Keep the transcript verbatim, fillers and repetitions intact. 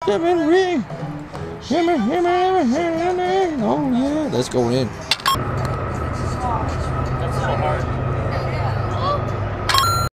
seven ring. Hammer, hammer, hammer, hammer. Oh yeah, let's go in.